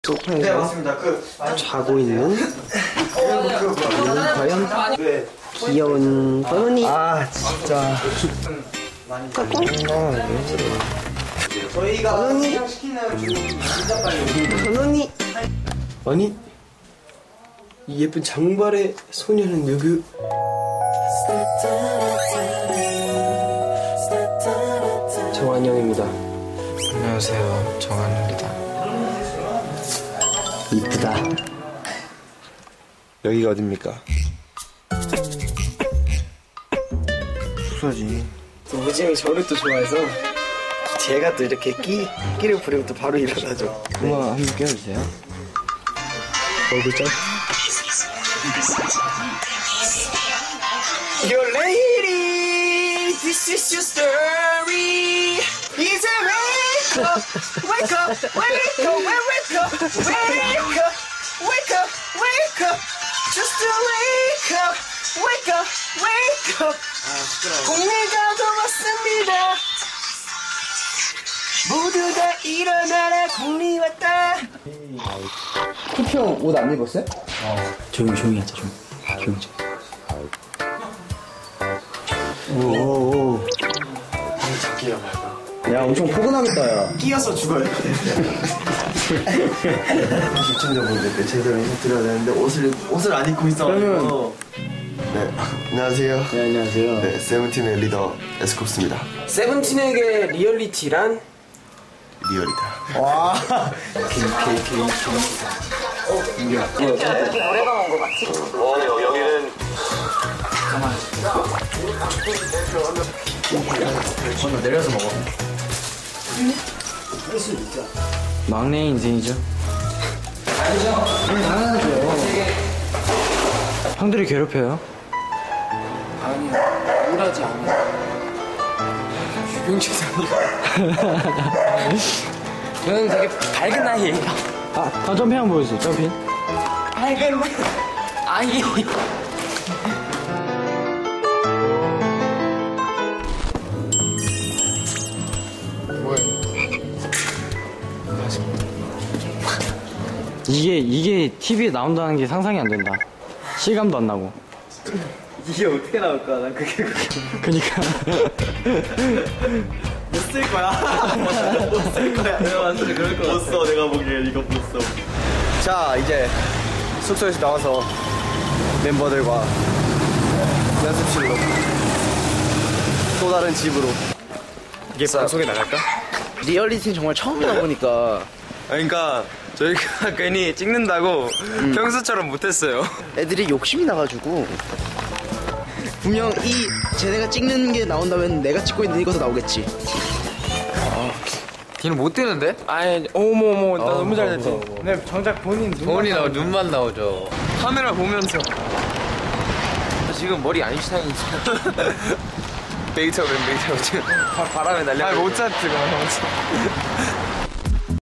네, 맞습니다. 자고 있는 과연 귀여운 버논이. 아 진짜 저희가 그냥 시키는 진짜 빨리 버논이. 아니 이 예쁜 장발의 소녀는 누구? 정한영입니다. 안녕하세요, 정한입니다. 이쁘다. 여기가 어딥니까? 숙소지. 또 우지영이 저를 또 좋아해서 제가 또 이렇게 끼를 부리면 또 바로 일어나죠. 한번 껴주세요. 얼굴 짠. Your lady, this is your story. Is a wake up, wake up, wake up, wake up, wake up, wake up, wake up, just to wake up, wake up, wake up. 공리가 더 왔습니다. 모두 다 일어나라, 공리 왔다. 투표 옷 안 입었어요? 조용히 하자, 조용히. 오. 야, 엄청 포근하겠다, 야. 끼어서 죽어요. 시청자분들께 제대로 인사드려야 되는데 옷을 안 입고 있어가지고. 네, 안녕하세요. 네, 안녕하세요. 네, 세븐틴의 리더 에스쿱스입니다. 세븐틴에게 리얼리티란? 리얼이다. 와. 노래방 온 거 맞지? 여기는 내려서 먹어. 막내 인생이죠. 당연하죠. 형들이 괴롭혀요? 아니요, 우울하지 않아요. 유병재상이요. 저는 되게 밝은 아이예요. 점핑 한번 보여주세요, 점핑. 밝은 아이. 이게 TV에 나온다는 게 상상이 안 된다. 실감도 안 나고. 이게 어떻게 나올까? 난 그게 그니까. 못 쓸 거야. 못 쓸 거야. 내가 완전 그럴 거 못 써. 내가 보기엔 이거 못 써. 자, 이제 숙소에서 나와서 멤버들과 연습실로 또 다른 집으로. 이게 방송에 나갈까? 리얼리티는 정말 처음 나보니까 그러니까 저희가 괜히 찍는다고 평소처럼 못했어요. 애들이 욕심이 나가지고 분명 쟤네가 찍는 게 나온다면 내가 찍고 있는 이것도 나오겠지. 걔는 못 되는데? 아니, 어머, 나 너무 잘 됐지. 근데 정작 본인이 나오 눈만 나오죠. 카메라 보면서 지금 머리 아인슈타인이죠. 베이토벤 지금 바람에 날려. 모차트가